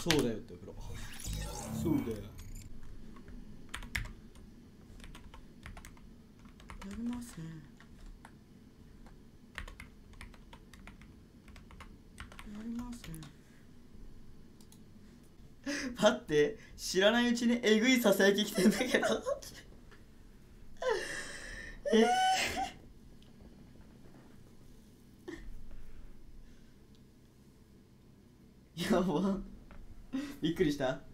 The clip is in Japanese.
そうだよってお風呂。そうだよ。やりません。やりません。待って、知らないうちにえぐいささやき来てんだけどやば。びっくりした。